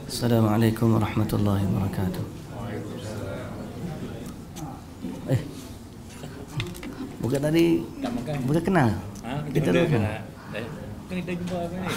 Assalamualaikum warahmatullahi wabarakatuh. Bukan tadi, bukan kenal. Kita kenal. Kan kita jumpa apa ni?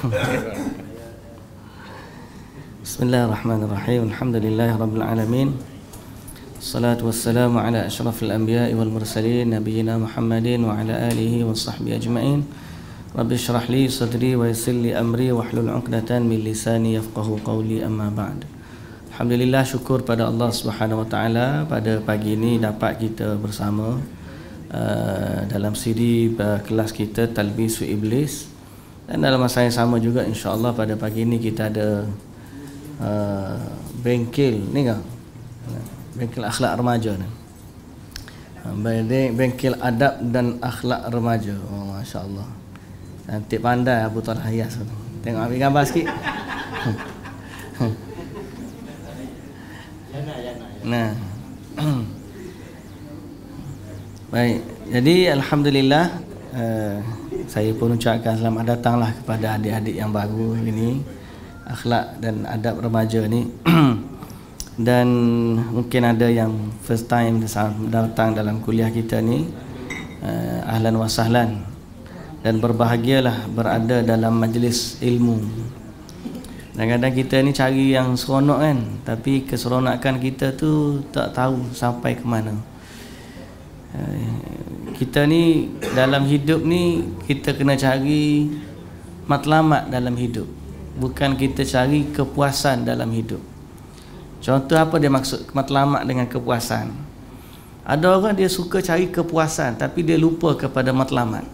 Bismillahirrahmanirrahim. Alhamdulillahirabbil alamin. Salatu wassalamu ala asyrafil anbiya'i wal mursalin nabiyina Muhammadin wa ala alihi wa sahbihi ajma'in. Rabbi syrah li sadri wa yassir li amri wahlul 'uqdatan min lisani yafqahu qawli, amma ba'd. Alhamdulillah, syukur pada Allah Subhanahu wa taala pada pagi ini dapat kita bersama dalam siri kelas kita Talbisu Iblis, dan dalam masa yang sama juga insya-Allah pada pagi ini kita ada bengkel ni kan, bengkel akhlak remaja ni, bengkel adab dan akhlak remaja. Oh, masya-Allah, cantik pandai Abu Talha Hias. Tengok ambil gambar sikit. Nah. Baik, jadi alhamdulillah saya pun ucapkan selamat datanglah kepada adik-adik yang baru ini, akhlak dan adab remaja ni. Dan mungkin ada yang first time datang dalam kuliah kita ni, ahlan wa sahlan, dan berbahagialah berada dalam majlis ilmu. Kadang-kadang kita ni cari yang seronok kan, tapi keseronokan kita tu tak tahu sampai ke mana. Kita ni dalam hidup ni kita kena cari matlamat dalam hidup, bukan kita cari kepuasan dalam hidup. Contoh apa dia maksud matlamat dengan kepuasan? Ada orang dia suka cari kepuasan tapi dia lupa kepada matlamat.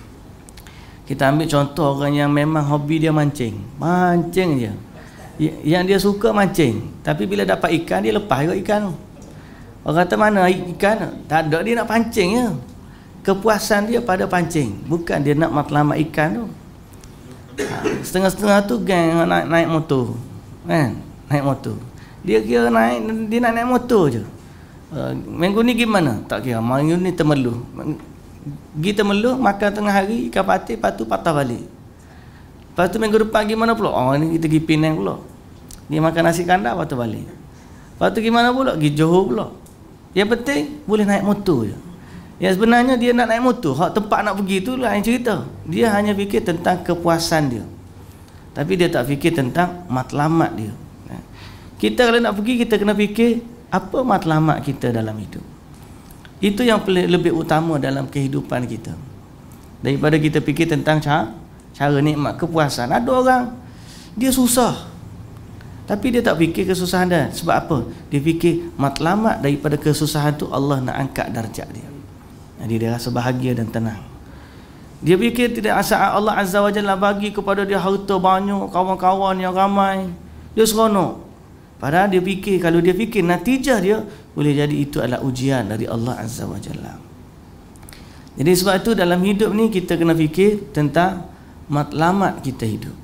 Kita ambil contoh orang yang memang hobi dia mancing. Mancing je. Yang dia suka mancing, tapi bila dapat ikan dia lepas juga ikan tu. Orang kata mana ikan? Tak ada, dia nak pancing je. Kepuasan dia pada pancing, bukan dia nak matlamat ikan tu. Setengah-setengah tu gang naik motor. Kan? Naik motor. Dia kira dia nak naik motor je. Minggu ni gimana? Tak kira. Minggu ni temeluh. Pergi temeluh, makan tengah hari, ikan patin, lepas tu patah balik. Lepas tu minggu depan gimana pula? Oh, ni kita pergi Penang pula. Dia makan nasi kandar, lepas tu balik. Lepas tu gimana pula? Pergi Johor pula. Yang penting boleh naik motor je. Yang sebenarnya dia nak naik motor, hak tempat nak pergi tu lah yang cerita. Dia hanya fikir tentang kepuasan dia, tapi dia tak fikir tentang matlamat dia. Kita kalau nak pergi, kita kena fikir apa matlamat kita dalam hidup. Itu yang lebih utama dalam kehidupan kita, daripada kita fikir tentang cara nikmat kepuasan. Ada orang dia susah, tapi dia tak fikir kesusahan dia. Sebab apa? Dia fikir matlamat daripada kesusahan tu Allah nak angkat darjat dia. Jadi dia rasa bahagia dan tenang. Dia fikir tidak asal Allah Azza wa Jalla bagi kepada dia harta banyak, kawan-kawan yang ramai, dia seronok. Padahal dia fikir, kalau dia fikir natijah dia, boleh jadi itu adalah ujian dari Allah Azza wa Jalla. Jadi sebab itu dalam hidup ni kita kena fikir tentang matlamat kita hidup.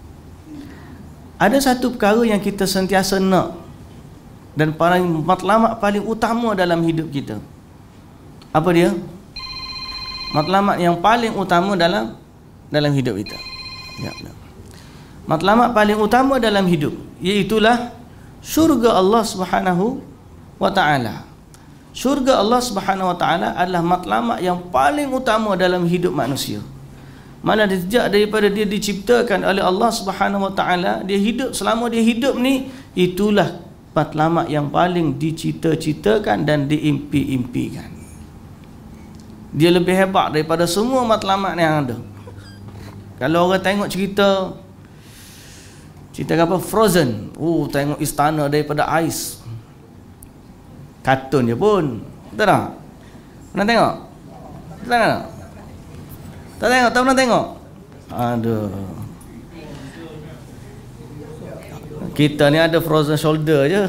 Ada satu perkara yang kita sentiasa nak, dan matlamat paling utama dalam hidup kita. Apa dia? Matlamat yang paling utama dalam hidup kita. Ya, matlamat paling utama dalam hidup, iaitulah syurga Allah Subhanahu wa taala. Syurga Allah Subhanahu wa taala adalah matlamat yang paling utama dalam hidup manusia. Malah sejak daripada dia diciptakan oleh Allah Subhanahu wa taala, dia hidup, selama dia hidup ni, itulah matlamat yang paling dicita-citakan dan diimpi-impikan. Dia lebih hebat daripada semua matlamat yang ada. Kalau orang tengok cerita apa Frozen, tengok istana daripada ais, kartun je pun, betul tak? Pernah tengok? Tak tengok? Tak pernah tengok? Aduh, kita ni ada Frozen shoulder je.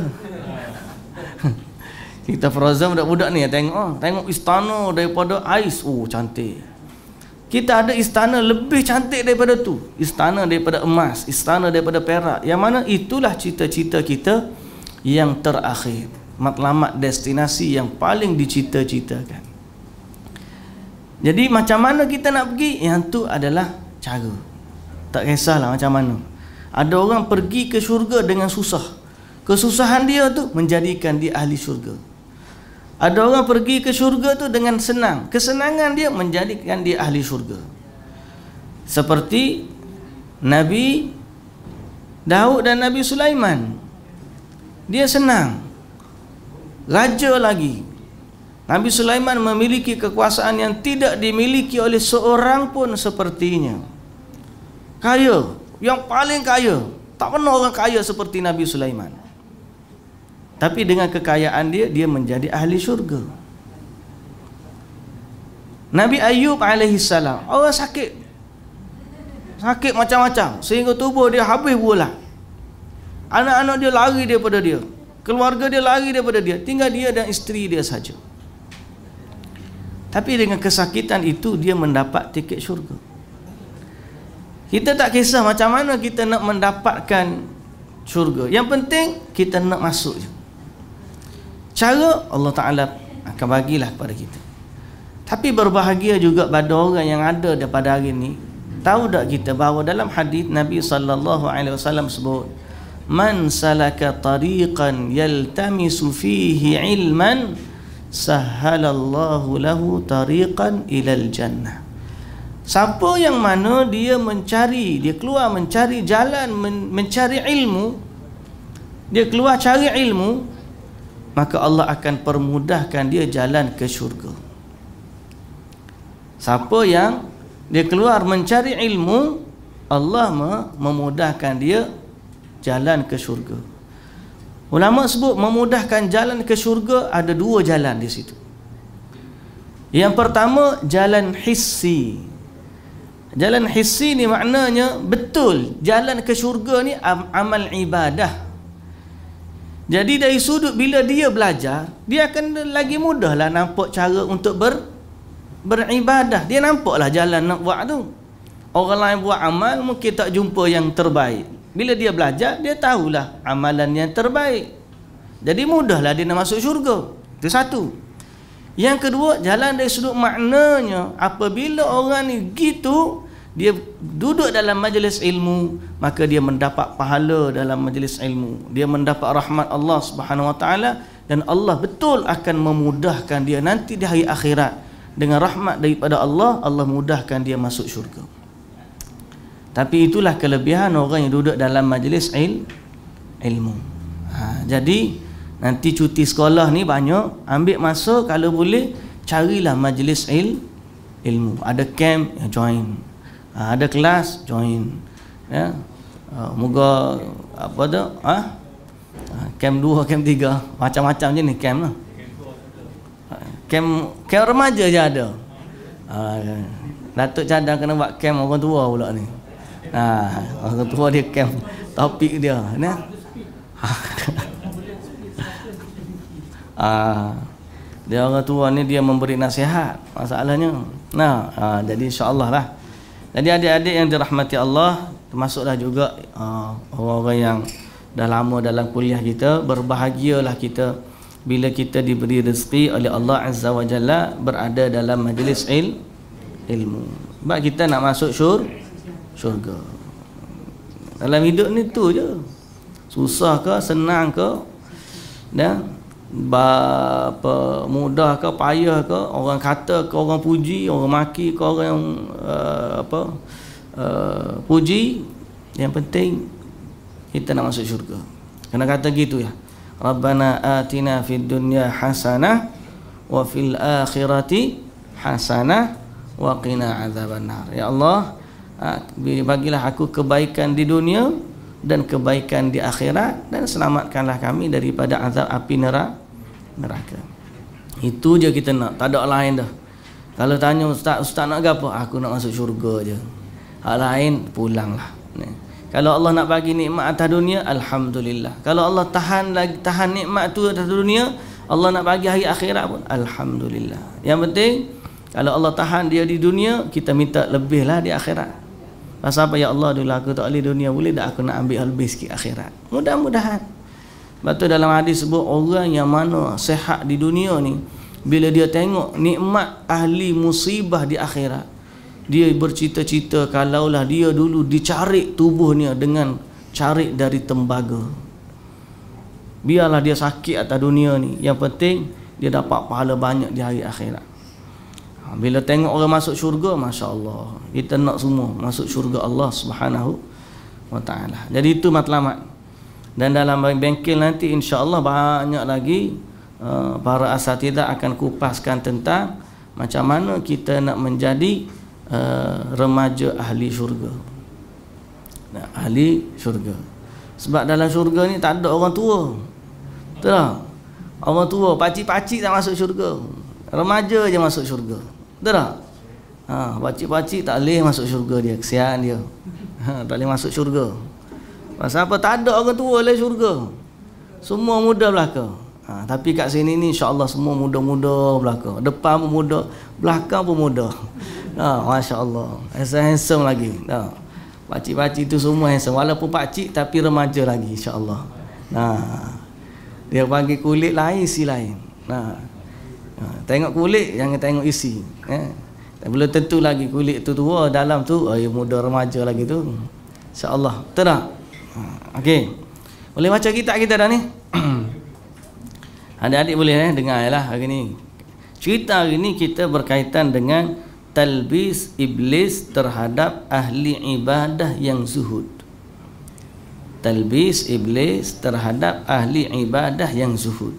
Kita Frozen budak-budak ni tengok istana daripada ais, cantik. Kita ada istana lebih cantik daripada tu, istana daripada emas, istana daripada perak, yang mana itulah cita-cita kita yang terakhir, matlamat destinasi yang paling dicita-citakan. Jadi macam mana kita nak pergi, yang tu adalah cara. Tak kisahlah macam mana. Ada orang pergi ke syurga dengan susah. Kesusahan dia tu menjadikan dia ahli syurga. Ada orang pergi ke syurga tu dengan senang. Kesenangan dia menjadikan dia ahli syurga. Seperti Nabi Daud dan Nabi Sulaiman. Dia senang. Raja lagi. Nabi Sulaiman memiliki kekuasaan yang tidak dimiliki oleh seorang pun sepertinya. Kaya, yang paling kaya. Tak pernah orang kaya seperti Nabi Sulaiman. Tapi dengan kekayaan dia, dia menjadi ahli syurga. Nabi Ayub alaihissalam, orang sakit. Sakit macam-macam, sehingga tubuh dia habis bola. Anak-anak dia lari daripada dia. Keluarga dia lari daripada dia. Tinggal dia dan isteri dia saja. Tapi dengan kesakitan itu, dia mendapat tiket syurga. Kita tak kisah macam mana kita nak mendapatkan syurga. Yang penting, kita nak masuk je. Cara Allah Ta'ala akan bagilah kepada kita. Tapi berbahagia juga pada orang yang ada daripada hari ini. Tahu tak kita bahawa dalam hadis Nabi SAW sebut, man salaka tariqan yaltamisu fihi ilman sahhalallahu lahu tariqan ilal jannah. Siapa yang mana dia mencari, dia keluar mencari jalan, mencari ilmu, dia keluar cari ilmu, maka Allah akan permudahkan dia jalan ke syurga. Siapa yang dia keluar mencari ilmu, Allah memudahkan dia jalan ke syurga. Ulama sebut memudahkan jalan ke syurga ada dua jalan di situ. Yang pertama, jalan hissi. Jalan hissi ni maknanya betul jalan ke syurga ni amal ibadah. Jadi dari sudut bila dia belajar, dia akan lagi mudahlah nampak cara untuk beribadah. Dia nampaklah jalan nak buat tu. Orang lain buat amal mungkin tak jumpa yang terbaik. Bila dia belajar, dia tahulah amalan yang terbaik. Jadi mudahlah dia nak masuk syurga. Itu satu. Yang kedua, jalan dari sudut maknanya, apabila orang ni gitu, dia duduk dalam majlis ilmu, maka dia mendapat pahala dalam majlis ilmu. Dia mendapat rahmat Allah Subhanahu Wa Taala, dan Allah betul akan memudahkan dia nanti di hari akhirat. Dengan rahmat daripada Allah, Allah mudahkan dia masuk syurga. Tapi itulah kelebihan orang yang duduk dalam majlis ilmu. Jadi nanti cuti sekolah ni banyak, ambil masa kalau boleh carilah majlis ilmu. Ada camp, join. Ada kelas, join. Ya. Moga apa tu? Camp 2, camp 3, macam-macam je ni camp lah. Camp remaja je ada. Datuk cadang kena buat camp orang tua pula ni. Orang tua dia camp topik dia ni. Dia orang tua ni dia memberi nasihat masalahnya. Jadi insya-Allah lah. Jadi adik-adik yang dirahmati Allah, termasuklah juga orang-orang yang dah lama dalam kuliah kita, berbahagialah kita bila kita diberi rezeki oleh Allah Azza wa Jalla berada dalam majlis ilmu. Sebab kita nak masuk syurga. Dalam hidup ni tu je. Susah ke, senang ke, mudah ke, payah ke, orang kata ke, orang puji, orang maki ke, orang yang puji, yang penting kita nak masuk syurga. Kena kata gitu ya. Rabbana atina fid dunya hasanah wa fil akhirati hasanah wa qina azabannar. Ya Allah, bagilah aku kebaikan di dunia dan kebaikan di akhirat, dan selamatkanlah kami daripada azab api neraka. Itu je kita nak, tak ada lain dah. Kalau tanya ustaz nak apa? Aku nak masuk syurga je. Hal lain pulanglah. Kalau Allah nak bagi nikmat atas dunia, alhamdulillah. Kalau Allah tahan nikmat tu atas dunia, Allah nak bagi hari akhirat pun, alhamdulillah. Yang penting kalau Allah tahan dia di dunia, kita minta lebih lah di akhirat. Pasal apa? Ya Allah, dulu aku tak boleh dunia, boleh tak aku nak ambil lebih sikit akhirat? Mudah-mudahan. Sebab tu dalam hadis sebut, orang yang mana sehat di dunia ni, bila dia tengok nikmat ahli musibah di akhirat, dia bercita-cita kalaulah dia dulu dicarik tubuhnya dengan carik dari tembaga. Biarlah dia sakit atas dunia ni, yang penting dia dapat pahala banyak di hari akhirat. Bila tengok orang masuk syurga, Masya Allah, kita nak semua masuk syurga Allah Subhanahu wa ta'ala. Jadi itu matlamat. Dan dalam bengkel nanti insya Allah banyak lagi para asatidah akan kupaskan tentang macam mana kita nak menjadi remaja ahli syurga. Nah, ahli syurga. Sebab dalam syurga ni tak ada orang tua. Betul tak? Orang tua, pakcik-pakcik tak masuk syurga. Remaja je masuk syurga. Betul tak? Pakcik-pakcik tak boleh masuk syurga dia. Kesian dia. Tak boleh masuk syurga. Pasal apa? Tak ada orang tua dalam syurga. Semua muda belaka. Tapi kat sini ni insya-Allah semua muda-muda belaka. Depan pun muda, belakang pun muda. Masya-Allah. Handsome lagi. Pakcik-pakcik tu semua handsome. Walaupun pakcik tapi remaja lagi insya-Allah. Dia panggil kulit lain, isi lain. Tengok kulit, jangan tengok isi. Belum tentu lagi kulit tu tua, dalam tu muda remaja lagi tu. InsyaAllah. Betul tak? Okey. Boleh baca kitab kita dah ni? Adik-adik boleh dengar lah hari ni. Cerita hari ni kita berkaitan dengan talbis iblis terhadap ahli ibadah yang zuhud. Talbis iblis terhadap ahli ibadah yang zuhud.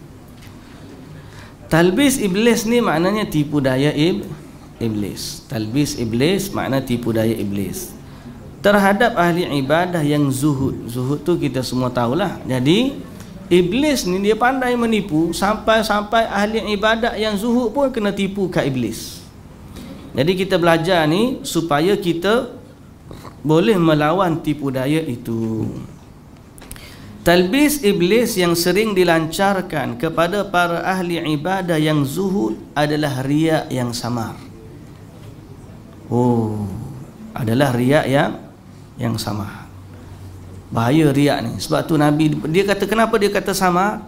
Talbis iblis ni maknanya tipu daya iblis. Talbis iblis makna tipu daya iblis terhadap ahli ibadah yang zuhud. Zuhud tu kita semua tahulah. Jadi iblis ni dia pandai menipu sampai ahli ibadah yang zuhud pun kena tipu kat iblis. Jadi kita belajar ni supaya kita boleh melawan tipu daya itu. Talbis iblis yang sering dilancarkan kepada para ahli ibadah yang zuhud adalah riya yang samar. Adalah riya yang samar. Bahaya riya ni. Sebab tu Nabi dia kata, kenapa dia kata samar?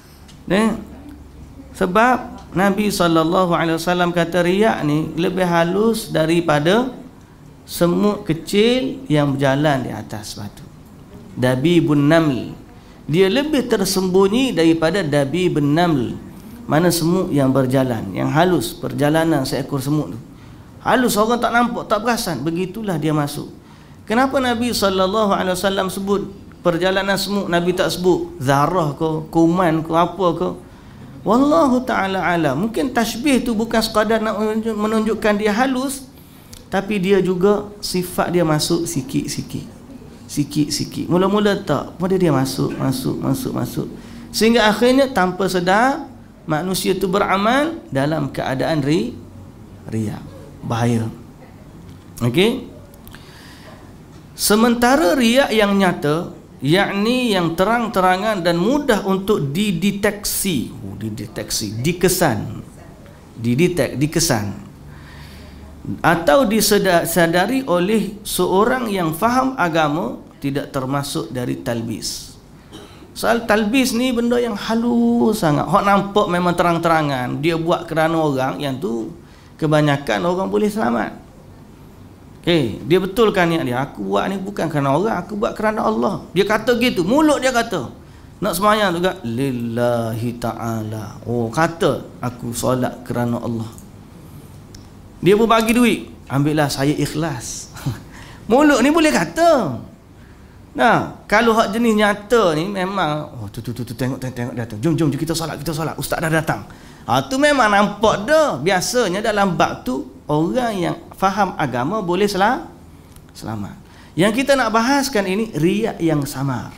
Sebab Nabi SAW kata riya ni lebih halus daripada semut kecil yang berjalan di atas batu. Dabibun naml. Dia lebih tersembunyi daripada dabibun naml. Mana semut yang berjalan, yang halus, perjalanan seekor semut tu halus, orang tak nampak, tak perasan. Begitulah dia masuk. Kenapa Nabi SAW sebut perjalanan semut? Nabi tak sebut zarah ke, kuman ke, apa ke? Wallahu ta'ala alam. Mungkin tashbih tu bukan sekadar nak menunjukkan dia halus, tapi dia juga sifat dia masuk sikit-sikit. Mula-mula tak, pada dia masuk. Sehingga akhirnya tanpa sedar manusia tu beramal dalam keadaan riya. Bahaya. Okey. Sementara riya yang nyata, yakni yang terang-terangan dan mudah untuk dideteksi, dikesan atau disadari oleh seorang yang faham agama, tidak termasuk dari talbis. Soal talbis ni benda yang halus sangat. Hak nampak memang terang-terangan, dia buat kerana orang, yang tu kebanyakan orang boleh selamat. Okey, dia betulkan niat dia. Aku buat ni bukan kerana orang, aku buat kerana Allah. Dia kata gitu, mulut dia kata. Nak sembahyang juga lillahi ta'ala. Kata aku solat kerana Allah. Dia pun bagi duit, ambillah saya ikhlas. Mulut ni boleh kata. Kalau hak jenis nyata ni memang tu tengok datang. Jom kita solat. Ustaz dah datang. Tu memang nampak dah. Biasanya dalam bab tu orang yang faham agama boleh selamat. Yang kita nak bahaskan ini riya yang samar.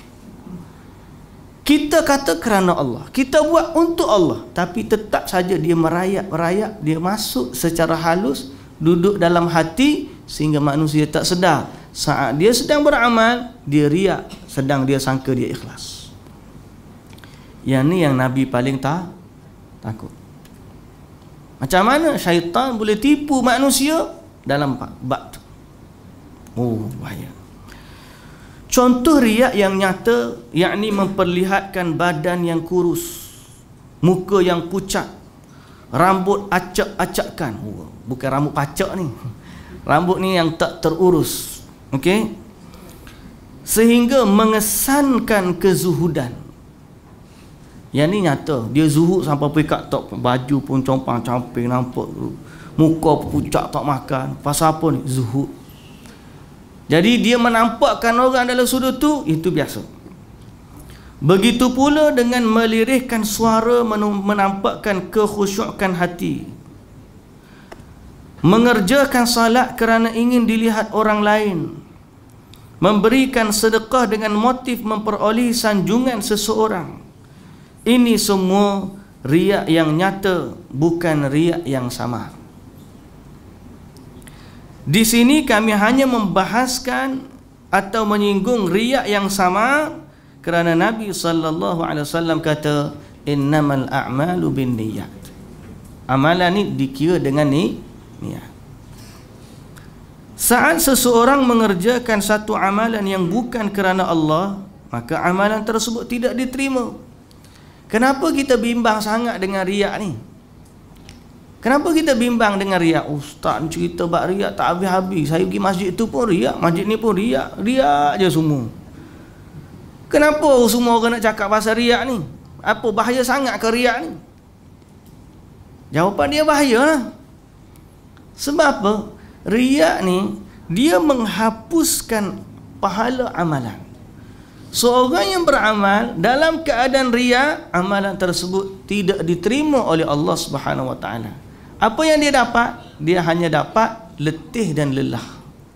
Kita kata kerana Allah, kita buat untuk Allah, tapi tetap saja dia merayap, dia masuk secara halus, duduk dalam hati, sehingga manusia tak sedar. Saat dia sedang beramal, dia riak, sedang dia sangka dia ikhlas. Yang ni yang Nabi paling takut. Macam mana syaitan boleh tipu manusia dalam bab tu? Bahaya. Contoh riak yang nyata, yakni memperlihatkan badan yang kurus, muka yang pucat, rambut acak-acakkan. Bukan rambut pacak ni. Rambut ni yang tak terurus. Okey? Sehingga mengesankan kezuhudan. Yang ni nyata. Dia zuhud sampai pergi kat tok, baju pun compang-camping, nampak muka pucat tak makan. Pasal apa ni? Zuhud. Jadi dia menampakkan orang dalam sudut tu, itu biasa. Begitu pula dengan melirihkan suara, menampakkan kekhusyukan hati. Mengerjakan salat kerana ingin dilihat orang lain. Memberikan sedekah dengan motif memperoleh sanjungan seseorang. Ini semua riak yang nyata, bukan riak yang samar. Di sini kami hanya membahaskan atau menyinggung riak yang samar kerana Nabi SAW kata innamal a'malu binniyat. Amalan ni dikira dengan niat. Saat seseorang mengerjakan satu amalan yang bukan kerana Allah, maka amalan tersebut tidak diterima. Kenapa kita bimbang sangat dengan riak ni? Kenapa kita bimbang dengan riak? Ustaz cerita bab riak tak habis-habis. Saya pergi masjid tu pun riak, masjid ni pun riak. Riak je semua. Kenapa semua orang nak cakap pasal riak ni? Apa bahaya sangat ke riak ni? Jawapan dia bahaya lah. Sebab apa? Riak ni dia menghapuskan pahala amalan. Seorang yang beramal dalam keadaan riak, amalan tersebut tidak diterima oleh Allah Subhanahu Wa Taala. Apa yang dia dapat? Dia hanya dapat letih dan lelah.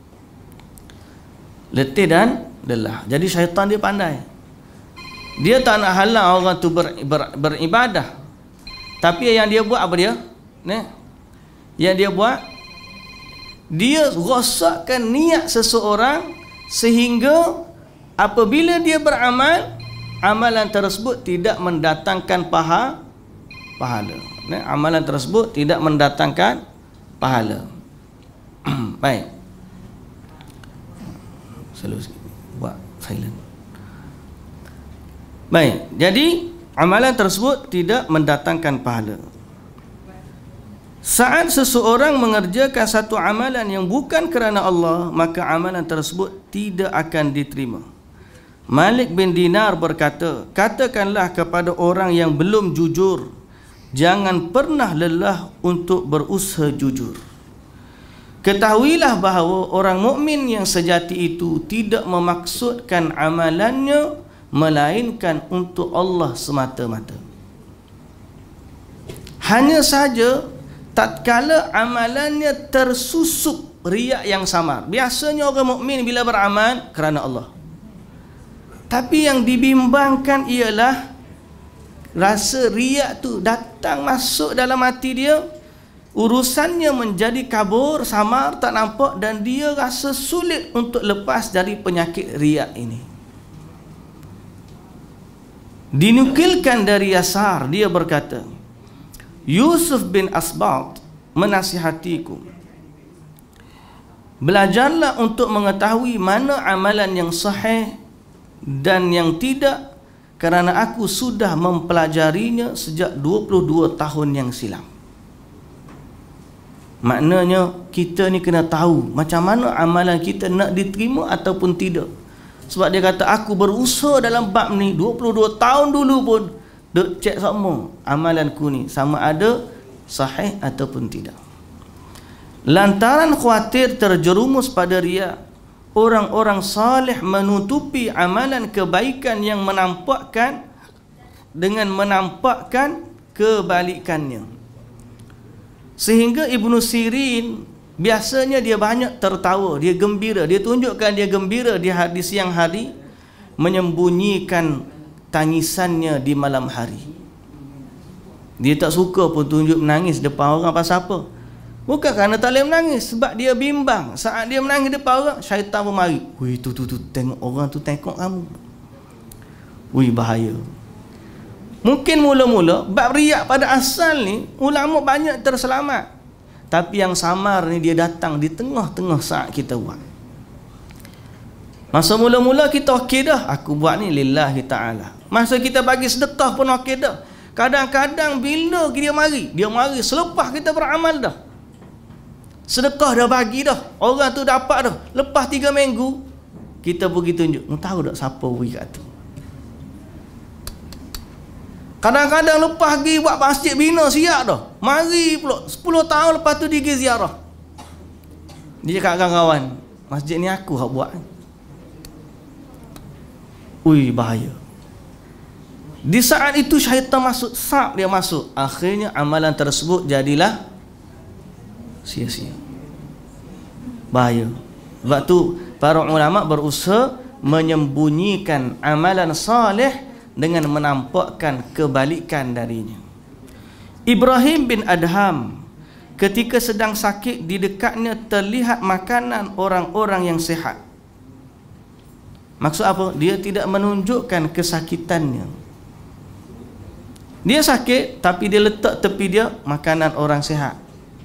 Letih dan lelah. Jadi syaitan dia pandai. Dia tak nak halang orang tu beribadah. Tapi yang dia buat apa dia? Yang dia buat, dia rosakkan niat seseorang sehingga apabila dia beramal, amalan tersebut tidak mendatangkan pahala. Amalan tersebut tidak mendatangkan pahala. Baik. Selalu buat silent. Baik, jadi amalan tersebut tidak mendatangkan pahala. Saat seseorang mengerjakan satu amalan yang bukan kerana Allah, maka amalan tersebut tidak akan diterima. Malik bin Dinar berkata, katakanlah kepada orang yang belum jujur, jangan pernah lelah untuk berusaha jujur. Ketahuilah bahawa orang mukmin yang sejati itu tidak memaksudkan amalannya melainkan untuk Allah semata-mata. Hanya saja tatkala amalannya tersusuk riak yang samar. Biasanya orang mukmin bila beramal kerana Allah. Tapi yang dibimbangkan ialah rasa riak tu datang masuk dalam hati dia, urusannya menjadi kabur, samar, tak nampak, dan dia rasa sulit untuk lepas dari penyakit riak ini. Dinukilkan dari Yasar, dia berkata, Yusuf bin Asbat menasihatiku, belajarlah untuk mengetahui mana amalan yang sahih dan yang tidak, kerana aku sudah mempelajarinya sejak 22 tahun yang silam. Maknanya kita ni kena tahu macam mana amalan kita nak diterima ataupun tidak. Sebab dia kata aku berusaha dalam bab ni 22 tahun dulu pun duk cek sama amalanku ni sama ada sahih ataupun tidak. Lantaran khawatir terjerumus pada riak, orang-orang salih menutupi amalan kebaikan yang menampakkan dengan menampakkan kebalikannya. Sehingga Ibnu Sirin biasanya dia banyak tertawa, dia gembira, dia tunjukkan dia gembira di siang hari, menyembunyikan tangisannya di malam hari. Dia tak suka pun tunjuk menangis depan orang. Pasal apa? Bukan kerana tak boleh menangis, sebab dia bimbang. Saat dia menangis depan orang, syaitan pun mari. Wih, tu tengok orang tu tengok kamu. Wih, bahaya. Mungkin mula-mula bab riak pada asal ni ulama banyak terselamat. Tapi yang samar ni dia datang di tengah-tengah saat kita buat. Masa mula-mula kita okey dah, aku buat ni lillahi ta'ala. Masa kita bagi sedekah pun okey dah. Kadang-kadang bila dia mari selepas kita beramal dah. Sedekah dah bagi dah, orang tu dapat dah. Lepas 3 minggu kita pergi tunjuk, tahu tak siapa beri kat tu? Kadang-kadang lepas pergi buat masjid bina siap dah. Mari pula 10 tahun lepas tu dia pergi ziarah. Dia cakap kawan-kawan, masjid ni aku hak buat. Ui, bahaya. Di saat itu syaitan masuk, dia masuk. Akhirnya amalan tersebut jadilah sia-sia. Bahaya. Sebab tu para ulama berusaha menyembunyikan amalan saleh dengan menampakkan kebalikan darinya. Ibrahim bin Adham ketika sedang sakit, di dekatnya terlihat makanan orang-orang yang sihat. Maksud apa? Dia tidak menunjukkan kesakitannya. Dia sakit tapi dia letak tepi dia makanan orang sihat.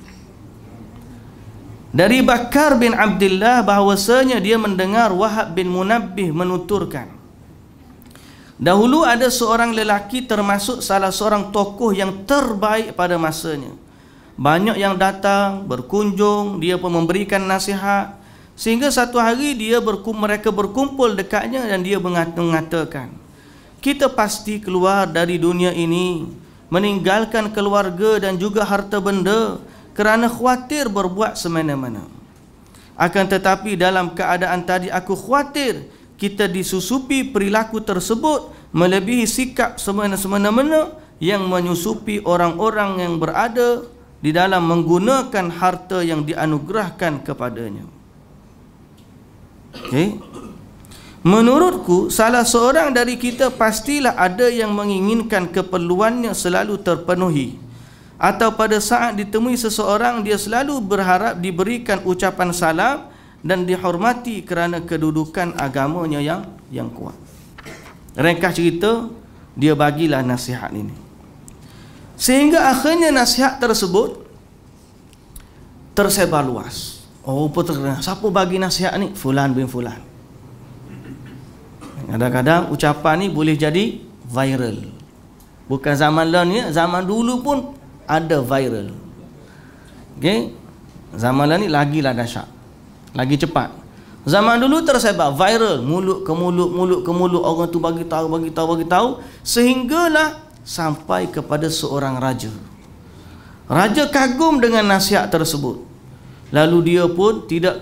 Dari Bakar bin Abdullah bahawasanya dia mendengar Wahab bin Munabbih menuturkan, dahulu ada seorang lelaki termasuk salah seorang tokoh yang terbaik pada masanya. Banyak yang datang, berkunjung, dia pun memberikan nasihat. Sehingga satu hari mereka berkumpul dekatnya dan dia mengatakan, kita pasti keluar dari dunia ini, meninggalkan keluarga dan juga harta benda, kerana khawatir berbuat semena-mena. Akan tetapi dalam keadaan tadi aku khawatir kita disusupi perilaku tersebut melebihi sikap semena-mena yang menyusupi orang-orang yang berada di dalam menggunakan harta yang dianugerahkan kepadanya. Okay. Menurutku salah seorang dari kita pastilah ada yang menginginkan keperluannya selalu terpenuhi, atau pada saat ditemui seseorang dia selalu berharap diberikan ucapan salam dan dihormati kerana kedudukan agamanya yang kuat. Ringkas cerita, dia bagilah nasihat ini. Sehingga akhirnya nasihat tersebut tersebar luas. Oh, siapa bagi nasihat ni? Fulan bin Fulan. Kadang-kadang ucapan ni boleh jadi viral. Bukan zaman lain ni, zaman dulu pun ada viral. Okey. Zaman lain ni lagilah dahsyat. Lagi cepat. Zaman dulu tersebar viral, mulut ke mulut, orang tu bagi tahu sehinggalah sampai kepada seorang raja. Raja kagum dengan nasihat tersebut. Lalu dia pun tidak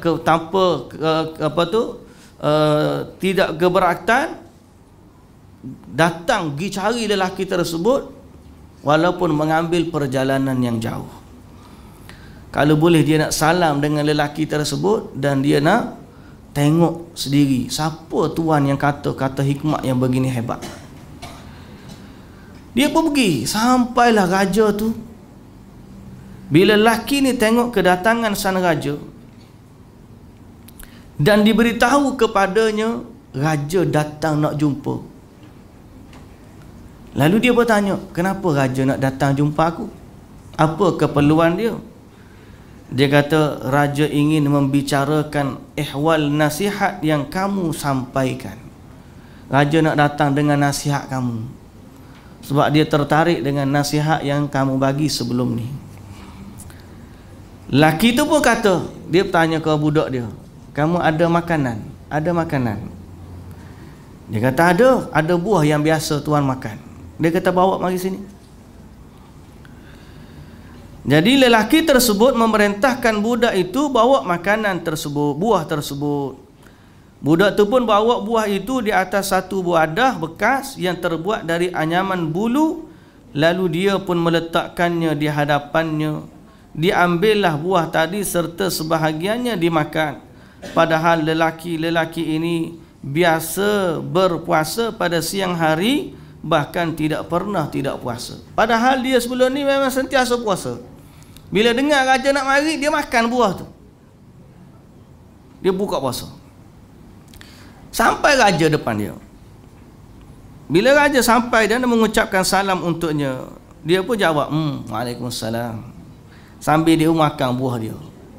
tidak keberatan, datang pergi cari lelaki tersebut walaupun mengambil perjalanan yang jauh. Kalau boleh dia nak salam dengan lelaki tersebut dan dia nak tengok sendiri siapa tuan yang kata hikmat yang begini hebat. Dia pun pergi, sampailah raja tu. Bila lelaki ni tengok kedatangan sang raja dan diberitahu kepadanya raja datang nak jumpa, lalu dia bertanya, kenapa raja nak datang jumpa aku? Apa keperluan dia? Dia kata, raja ingin membicarakan ihwal nasihat yang kamu sampaikan. Raja nak datang dengan nasihat kamu sebab dia tertarik dengan nasihat yang kamu bagi sebelum ni. Laki tu pun kata, dia bertanya ke budak dia, kamu ada makanan? Ada makanan? Dia kata ada buah yang biasa tuan makan. Dia kata, bawa mari sini. Jadi lelaki tersebut memerintahkan budak itu bawa makanan tersebut, buah tersebut. Budak tu pun bawa buah itu di atas satu buadah bekas yang terbuat dari anyaman bulu. Lalu dia pun meletakkannya di hadapannya. Diambillah buah tadi serta sebahagiannya dimakan. Padahal lelaki ini biasa berpuasa pada siang hari, bahkan tidak pernah tidak puasa. Padahal dia sebelum ni memang sentiasa puasa. Bila dengar raja nak mari, dia makan buah tu, dia buka puasa. Sampai raja depan dia. Bila raja sampai dan mengucapkan salam untuknya, dia pun jawab, Waalaikumsalam, sambil dia makan buah dia.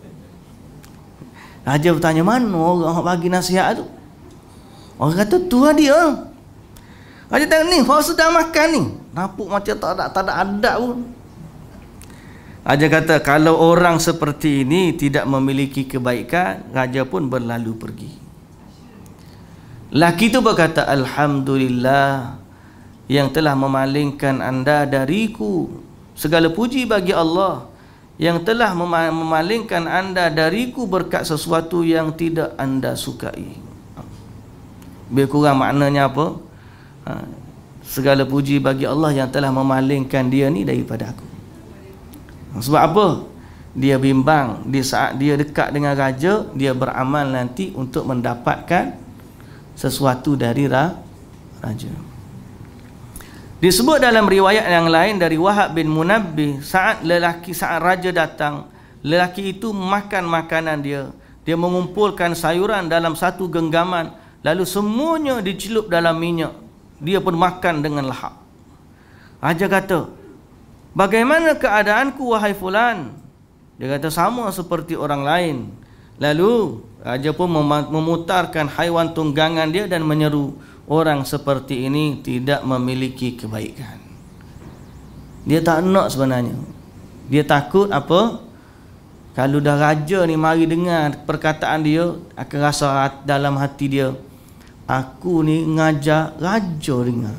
Raja bertanya, mana orang yang bagi nasihat tu? Orang kata, tu lah dia. Raja tengok ni, kau sedang makan ni, nampak macam tak ada adab pun. Raja kata, kalau orang seperti ini tidak memiliki kebaikan, raja pun berlalu pergi. Laki tu berkata, Alhamdulillah, yang telah memalingkan anda dariku. Segala puji bagi Allah yang telah memalingkan anda dariku berkat sesuatu yang tidak anda sukai. Lebih kurang maknanya apa? Segala puji bagi Allah yang telah memalingkan dia ni daripada aku. Sebab apa? Dia bimbang di saat dia dekat dengan raja, dia beramal nanti untuk mendapatkan sesuatu dari raja. Disebut dalam riwayat yang lain dari Wahab bin Munabbih, saat raja datang, lelaki itu makan makanan dia. Dia mengumpulkan sayuran dalam satu genggaman, lalu semuanya dicelup dalam minyak. Dia pun makan dengan lahap. Raja kata, "Bagaimana keadaanku wahai fulan?" Dia kata, "Sama seperti orang lain." Lalu raja pun memutarkan haiwan tunggangan dia dan menyeru, "Orang seperti ini tidak memiliki kebaikan." Dia tak nak sebenarnya. Dia takut apa? Kalau dah raja ni mari dengar perkataan dia, akan rasa dalam hati dia, aku ni ngajar raja dengar.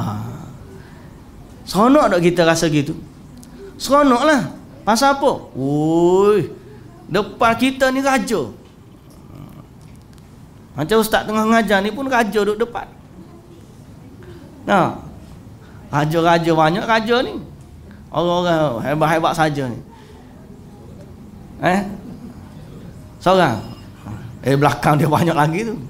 Seronok tak kita rasa gitu? Seronok lah. Pasal apa? Oi, depan kita ni raja. Macam ustaz tengah ngajar ni pun raja duduk depan. Nah, raja-raja banyak raja ni. Orang-orang hebat-hebat saja ni. Seorang. Belakang dia banyak lagi tu.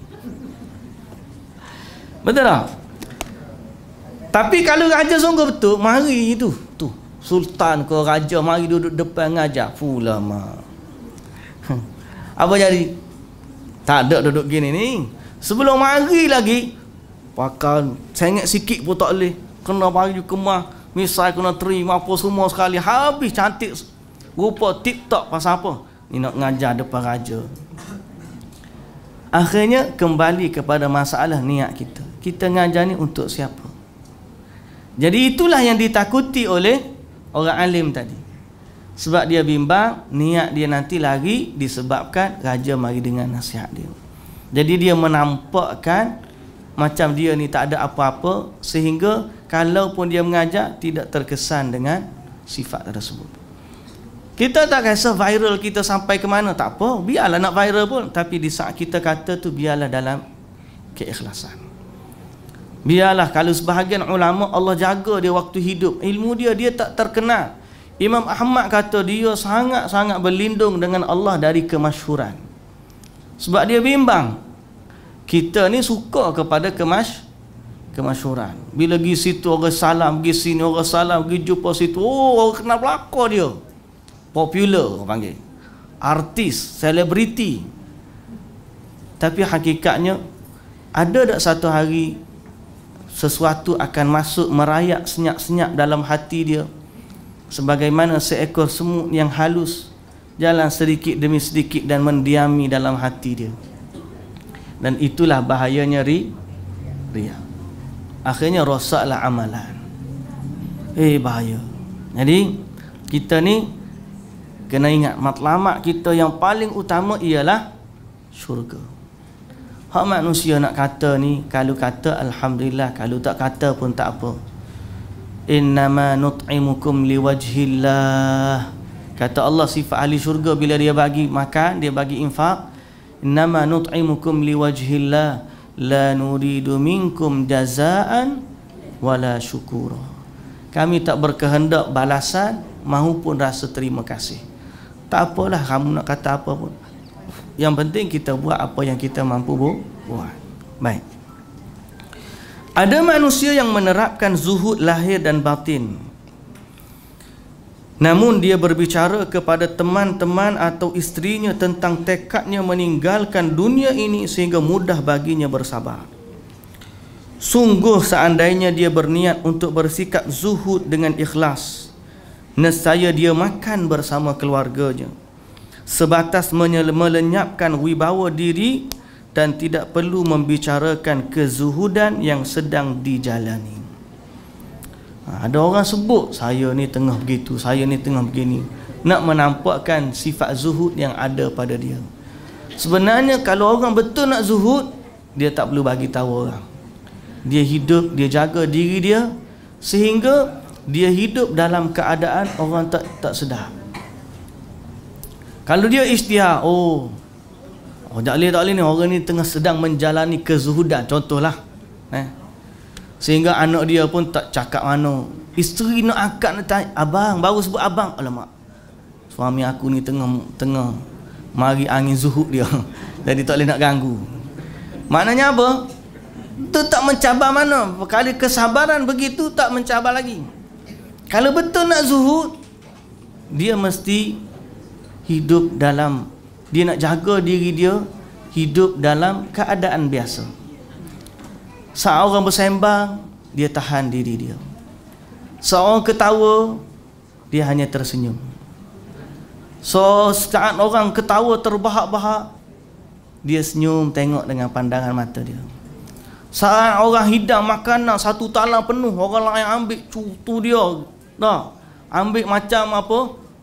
Betul tak? Tapi kalau raja sungguh betul, mari tu. Sultan ke raja mari duduk depan ngajar. Ulama. Apa jadi? Tak ada duduk gini ni. Sebelum mari lagi, pakai sengit sikit pun tak boleh. Kena bagi kemah, misal kena terima apa semua sekali. Habis cantik rupa TikTok. Pasal apa? Ni nak ngajar depan raja. Akhirnya kembali kepada masalah niat kita. Kita ngajar ni untuk siapa? Jadi itulah yang ditakuti oleh orang alim tadi. Sebab dia bimbang niat dia nanti lagi disebabkan raja mari dengan nasihat dia. Jadi dia menampakkan macam dia ni tak ada apa-apa, sehingga kalaupun dia mengajar tidak terkesan dengan sifat tersebut. Kita tak kisah viral kita sampai ke mana, tak apa, biarlah nak viral pun, tapi di saat kita kata tu biarlah dalam keikhlasan. Biarlah kalau sebahagian ulama Allah jaga dia waktu hidup, ilmu dia tak terkenal. Imam Ahmad kata dia sangat-sangat berlindung dengan Allah dari kemasyhuran. Sebab dia bimbang kita ni suka kepada kemasyhuran. Bila pergi situ orang salam, pergi sini orang salam, pergi jumpa situ, orang kenal pelakon dia. Popular orang panggil. Artis, selebriti. Tapi hakikatnya ada tak satu hari sesuatu akan masuk merayak senyap-senyap dalam hati dia, sebagaimana seekor semut yang halus jalan sedikit demi sedikit dan mendiami dalam hati dia. Dan itulah bahayanya riya. Akhirnya rosaklah amalan. Bahaya. Jadi kita ni kena ingat matlamat kita yang paling utama ialah syurga. Hak manusia nak kata ni, kalau kata alhamdulillah, kalau tak kata pun tak apa. Innama nut'imukum liwajhillah. Kata Allah sifat ahli syurga bila dia bagi makan, dia bagi infak. Innama nut'imukum liwajhillah la nuridu minkum jazaan wala syukura. Kami tak berkehendak balasan maupun rasa terima kasih. Tak apalah kamu nak kata apa pun. Yang penting kita buat apa yang kita mampu buat. Baik. Ada manusia yang menerapkan zuhud lahir dan batin. Namun dia berbicara kepada teman-teman atau isterinya tentang tekadnya meninggalkan dunia ini sehingga mudah baginya bersabar. Sungguh seandainya dia berniat untuk bersikap zuhud dengan ikhlas, nescaya dia makan bersama keluarganya, sebatas melenyapkan wibawa diri dan tidak perlu membicarakan kezuhudan yang sedang dijalani. Ada orang sebut saya ni tengah begitu, saya ni tengah begini, nak menampakkan sifat zuhud yang ada pada dia. Sebenarnya kalau orang betul nak zuhud, dia tak perlu bagi tahu orang. dia hidup, dia jaga diri dia sehingga dia hidup dalam keadaan orang tak sedar. Kalau dia isytihar, tak boleh ni, orang ni tengah sedang menjalani kezuhudan, contohlah, sehingga anak dia pun tak cakap mana. Isteri nak angkat, nak tanya, abang, baru sebut abang, alamak, suami aku ni tengah mari angin zuhud dia jadi tak boleh nak ganggu. Maknanya apa? Itu tak mencabar mana. Kalau kesabaran begitu tak mencabar lagi. Kalau betul nak zuhud, dia mesti hidup dalam, dia nak jaga diri dia hidup dalam keadaan biasa. Saat orang bersembang, dia tahan diri dia. Seorang ketawa, dia hanya tersenyum. So saat orang ketawa terbahak-bahak, dia senyum tengok dengan pandangan mata dia. Saat orang hidang makanan satu talang penuh, orang lain ambil cutu dia, ambil macam apa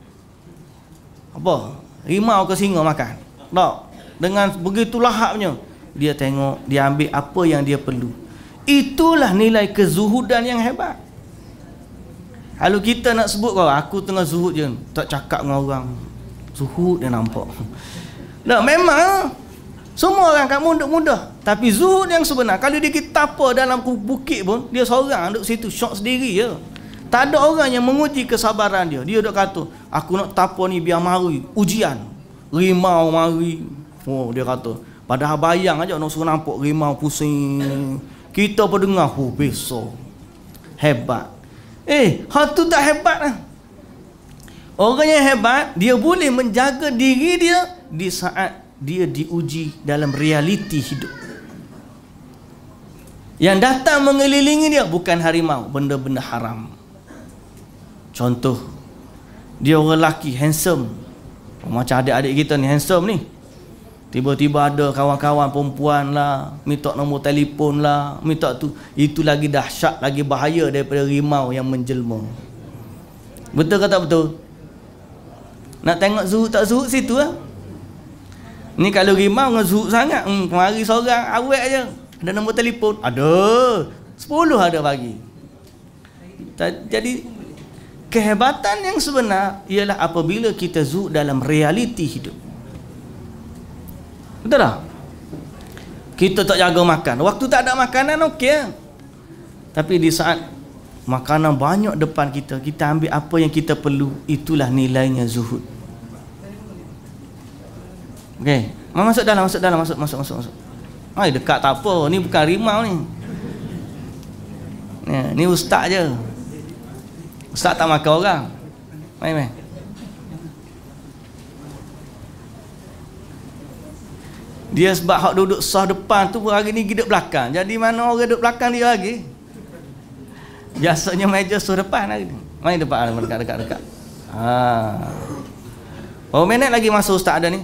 rimau ke singa makan, dengan begitu lahapnya, dia tengok, dia ambil apa yang dia perlu. Itulah nilai kezuhudan yang hebat. Kalau kita nak sebut aku tengah zuhud je, tak cakap dengan orang, zuhud dia nampak. Memang semua orang kat mudah-mudah, tapi zuhud yang sebenar, kalau dia kita apa dalam bukit pun, dia seorang duduk situ syok sendiri je. Tak ada orang yang menguji kesabaran dia. Dia duk kata, aku nak tapa ni biar mari ujian, rimau mari. Dia kata, padahal bayang aja nak suruh nampak rimau pusing. Kita pun dengar, besok hebat. Hal tu tak hebat lah. Orang yang hebat, dia boleh menjaga diri dia di saat dia diuji dalam realiti hidup. Yang datang mengelilingi dia bukan harimau, benda-benda haram. Contoh, dia orang lelaki handsome, macam adik-adik kita ni handsome ni, tiba-tiba ada kawan-kawan perempuan lah minta nombor telefon lah, minta tu. Itu lagi dahsyat, lagi bahaya daripada rimau yang menjelma. Betul ke tak betul? Nak tengok zuhud tak zuhud situ lah. Ni kalau rimau dengan zuhud sangat, mari seorang awet je, ada nombor telefon, ada 10 ada bagi. Jadi kehebatan yang sebenar ialah apabila kita zuhud dalam realiti hidup. Betul tak? Kita tak jaga makan, waktu tak ada makanan okey, tapi di saat makanan banyak depan kita, kita ambil apa yang kita perlu. Itulah nilainya zuhud. Okey, masuk dalam, masuk. Dekat tak apa, ni bukan rimau ni. Ni ustaz je. Ustaz tak makan orang. Main. Dia sebab hak duduk sah depan tu hari ni duduk belakang. Jadi mana orang duduk belakang dia lagi? Biasanya meja sah depan hari ni. Main depan, dekat. Berapa minit lagi masa ustaz ada ni?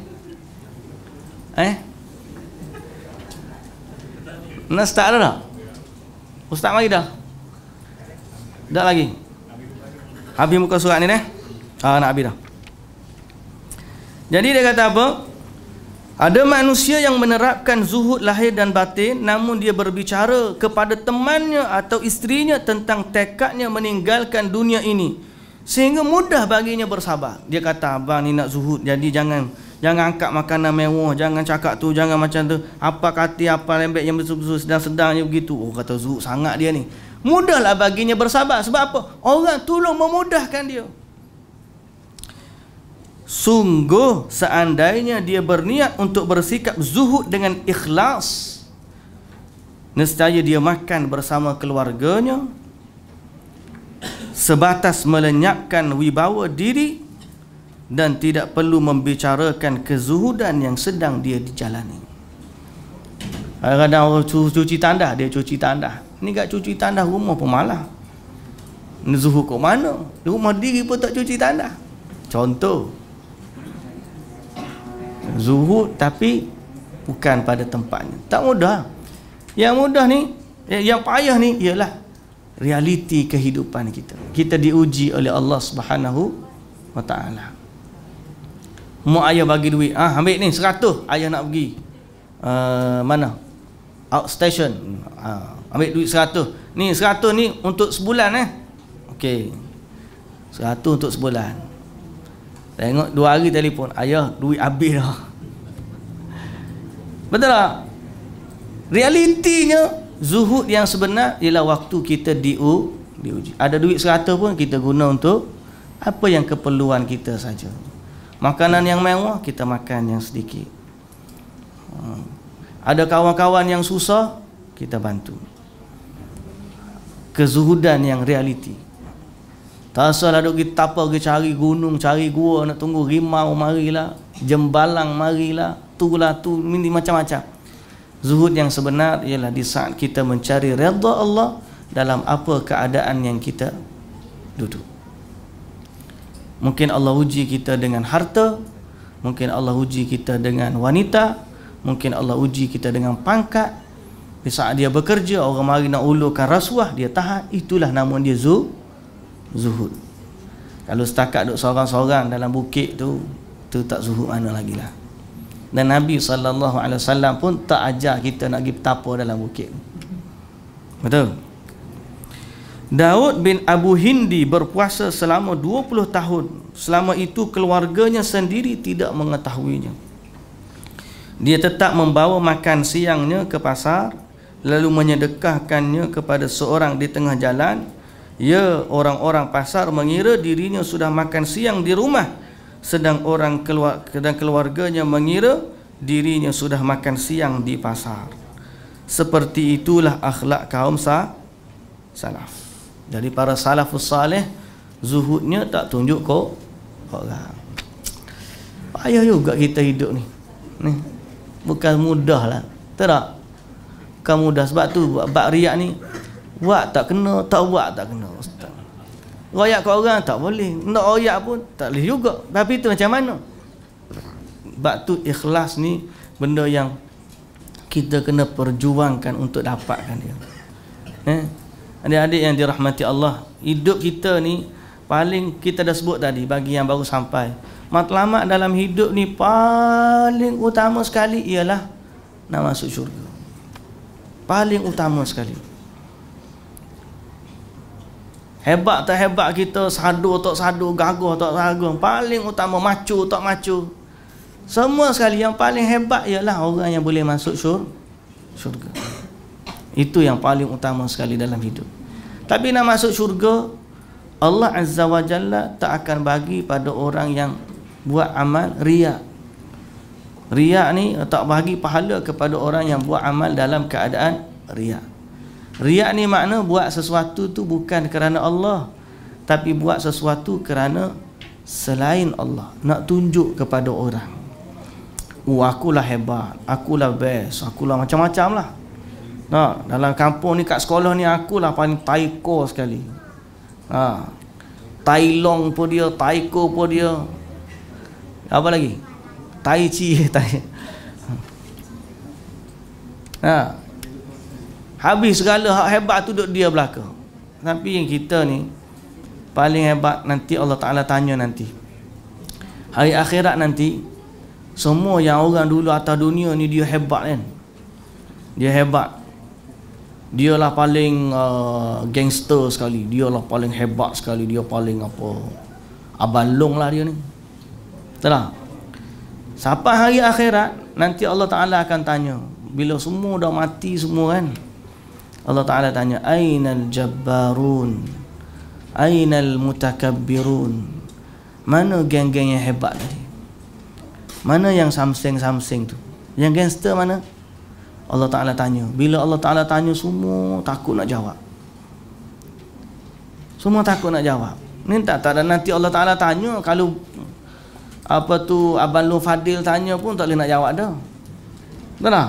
Nak start dah tak? Ustaz mari dah? Dah lagi? Habis muka surat ni nak habis dah. Jadi dia kata apa? Ada manusia yang menerapkan zuhud lahir dan batin, namun dia berbicara kepada temannya atau isterinya tentang tekadnya meninggalkan dunia ini, sehingga mudah baginya bersabar. Dia kata, abang ni nak zuhud, jadi jangan angkat makanan mewah, jangan cakap tu, jangan macam tu, apa kata apa lembek yang betul-betul sedang-sedangnya begitu. Kata zuhud sangat dia ni. Mudahlah baginya bersabar. Sebab apa? Orang tolong memudahkan dia. Sungguh seandainya dia berniat untuk bersikap zuhud dengan ikhlas, nescaya dia makan bersama keluarganya, sebatas melenyapkan wibawa diri, dan tidak perlu membicarakan kezuhudan yang sedang dia dijalani. Kadang-kadang orang cuci tandas, dia cuci tandas. Ni kat cuci tandas rumah pun malah. Ni zuhud kat mana? Di rumah diri pun tak cuci tandas. Contoh, zuhud tapi bukan pada tempatnya. Tak mudah. Yang mudah ni, yang payah ni ialah realiti kehidupan kita. Kita diuji oleh Allah Subhanahu wa taala. Mak ayah bagi duit, ambil ni 100, ayah nak pergi mana? Outstation. Ambil duit 100. Ni 100 ni untuk sebulan Okey. 100 untuk sebulan. Tengok 2 hari telefon, ayah duit habis dah. Betul tak? Realitinya zuhud yang sebenar ialah waktu kita diuji. Ada duit 100 pun kita guna untuk apa yang keperluan kita saja. Makanan yang mewah kita makan yang sedikit. Ada kawan-kawan yang susah kita bantu. Kezuhudan yang realiti. Tak salah duk kita apa pergi cari gunung, cari gua, nak tunggu rimau marilah, jembalang marilah, tulah tu macam-macam. Zuhud yang sebenar ialah di saat kita mencari redha Allah dalam apa keadaan yang kita duduk. Mungkin Allah uji kita dengan harta, mungkin Allah uji kita dengan wanita, mungkin Allah uji kita dengan pangkat. Di saat dia bekerja, orang mari nak ulurkan rasuah, dia tahan. Itulah nama dia zuhud. Kalau setakat duduk seorang-seorang dalam bukit tu tak zuhud mana lagi lah. Dan Nabi SAW pun tak ajar kita nak pergi petapa dalam bukit. Betul? Daud bin Abu Hindi berpuasa selama 20 tahun. Selama itu keluarganya sendiri tidak mengetahuinya. Dia tetap membawa makan siangnya ke pasar, lalu menyedekahkannya kepada seorang di tengah jalan. Ya, orang-orang pasar mengira dirinya sudah makan siang di rumah, sedang keluarganya mengira dirinya sudah makan siang di pasar. Seperti itulah akhlak kaum salaf. Jadi para salafus salih zuhudnya tak tunjuk kok orang. Payah juga kita hidup ni. Bukan mudah lah. Tak? Bukan mudah. Sebab tu bab riak ni, buat tak kena, tak buat tak kena. Ustaz, royak kat orang tak boleh, nak royak pun tak boleh juga. Tapi tu macam mana? Sebab tu ikhlas ni benda yang kita kena perjuangkan untuk dapatkan dia. Adik-adik yang dirahmati Allah, hidup kita ni paling kita dah sebut tadi, bagi yang baru sampai, matlamat dalam hidup ni paling utama sekali ialah nak masuk syurga. Paling utama sekali. Hebat tak hebat kita, sadu tak sadu, gagah tak gagah, paling utama macu tak macu, semua sekali yang paling hebat ialah orang yang boleh masuk syurga. Itu yang paling utama sekali dalam hidup. Tapi nak masuk syurga, Allah Azza wa Jalla tak akan bagi pada orang yang buat amal riak. Riak ni tak bagi pahala kepada orang yang buat amal dalam keadaan riak. Riak ni makna buat sesuatu tu bukan kerana Allah, tapi buat sesuatu kerana selain Allah, nak tunjuk kepada orang. Akulah hebat, akulah best, akulah macam-macam lah. Nah, dalam kampung ni, kat sekolah ni, akulah paling taiko sekali. Tai long pun dia, taiko pun dia. Apa lagi? Tai chi, habis segala hak hebat tu duduk dia belaka. Tapi yang kita ni paling hebat nanti Allah Ta'ala tanya nanti. Hari akhirat nanti, semua yang orang dulu atas dunia ni dia hebat kan. Dia hebat. Dialah paling gangster sekali, dialah paling hebat sekali, dia paling apa, abalong lah dia ni. Betul. Sampai hari akhirat nanti Allah Ta'ala akan tanya, bila semua dah mati semua kan, Allah Ta'ala tanya, ainal jabbarun, ainal mutakabbirun, mana geng-geng yang hebat tadi, mana yang samseng-samseng tu, yang gangster mana? Allah Ta'ala tanya. Bila Allah Ta'ala tanya, semua takut nak jawab. Semua takut nak jawab. Ni tak ada, nanti Allah Ta'ala tanya, kalau apa tu Abang Lu Fadil tanya pun tak boleh nak jawab dah. Betul tak?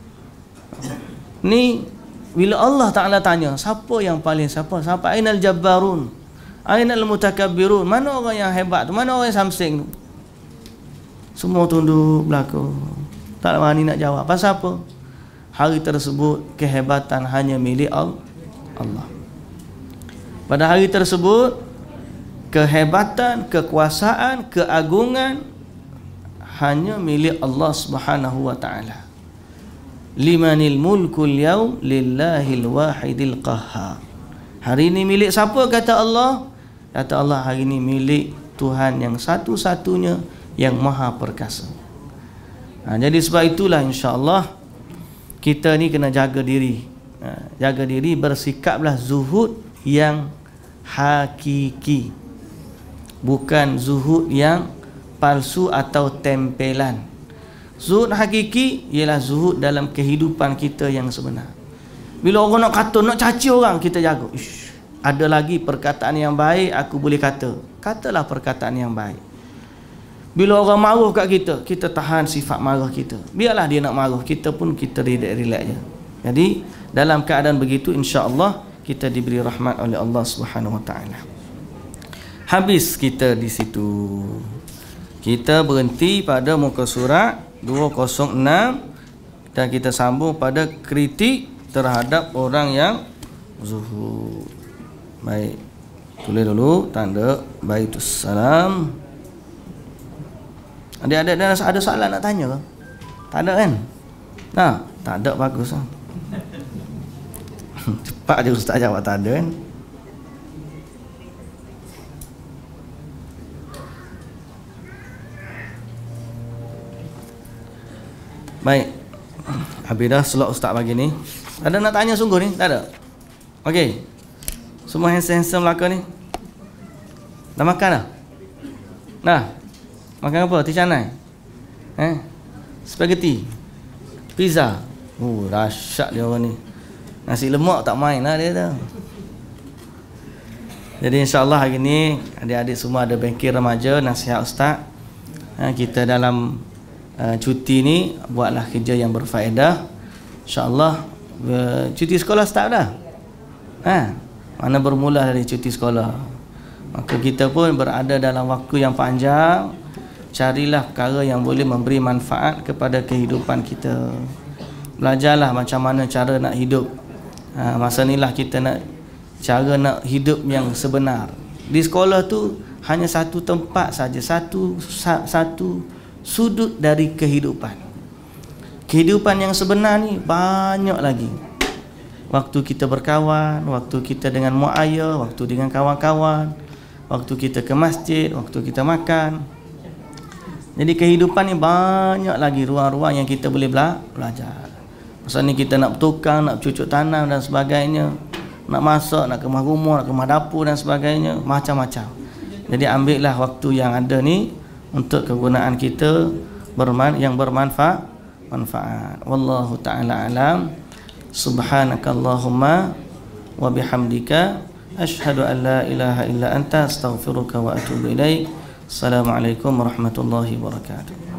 Ni bila Allah Ta'ala tanya, siapa yang paling siapa? Siapa? Ainal jabbarun, ainal mutakabbirun, mana orang yang hebat tu, mana orang yang samseng tu? Semua tunduk belakang, tak berani nak jawab. Pasal apa? Hari tersebut kehebatan hanya milik Allah. Pada hari tersebut kehebatan, kekuasaan, keagungan hanya milik Allah Subhanahu wa Ta'ala. limanil mulkul yaum lillahil wahidil qahhar. Hari ini milik siapa? Kata Allah. Kata Allah, hari ini milik Tuhan yang satu-satunya yang maha perkasa. Jadi sebab itulah insya-Allah kita ni kena jaga diri. Jaga diri, bersikaplah zuhud yang hakiki, bukan zuhud yang palsu atau tempelan. Zuhud hakiki ialah zuhud dalam kehidupan kita yang sebenar. Bila orang nak kata, nak caci orang, kita jaga. Ada lagi perkataan yang baik aku boleh kata. Katalah perkataan yang baik. Bila orang marah kat kita, kita tahan sifat marah kita. Biarlah dia nak marah, kita pun kita relax je. Jadi dalam keadaan begitu insya-Allah kita diberi rahmat oleh Allah Subhanahu Wa Taala. Habis kita di situ. Kita berhenti pada muka surat 206 dan kita sambung pada kritik terhadap orang yang zuhud. Baik. Tulis dulu tanda baitus salam. Ada soalan nak tanya ke? Tak ada kan? Nah, tak ada, bagus lah. Cepat je ustaz jawab tak ada kan? Baik. Habis dah slot ustaz pagi ni. Ada nak tanya sungguh ni? Tak ada? Okey. Semua handsome belaka ni. Dah makan dah? Dah? Makan apa? Ticanai? Spaghetti? Pizza? Dahsyat dia orang ni. Nasi lemak tak main lah dia tu. Jadi insya-Allah hari ni adik-adik semua ada bengkel remaja nasihat ustaz. Kita dalam cuti ni buatlah kerja yang berfaedah. InsyaAllah cuti sekolah start dah. Mana bermula dari cuti sekolah. Maka kita pun berada dalam waktu yang panjang. Carilah perkara yang boleh memberi manfaat kepada kehidupan kita. Belajarlah macam mana cara nak hidup. Masa inilah kita nak cara nak hidup yang sebenar. Di sekolah tu hanya satu tempat saja, satu sudut dari kehidupan. Kehidupan yang sebenar ni banyak lagi. Waktu kita berkawan, waktu kita dengan mak ayah, waktu dengan kawan-kawan, waktu kita ke masjid, waktu kita makan. Jadi kehidupan ni banyak lagi ruang-ruang yang kita boleh belajar. Masa ni kita nak bertukang, nak cucuk tanam dan sebagainya, nak masak, nak kemas rumah, nak kemas dapur dan sebagainya, macam-macam. Jadi ambillah waktu yang ada ni untuk kegunaan kita yang bermanfaat. Wallahu ta'ala alam. Subhanakallahumma wa bihamdika asyhadu an la ilaha illa anta astaghfiruka wa atubu ilaik. Assalamualaikum warahmatullahi wabarakatuh.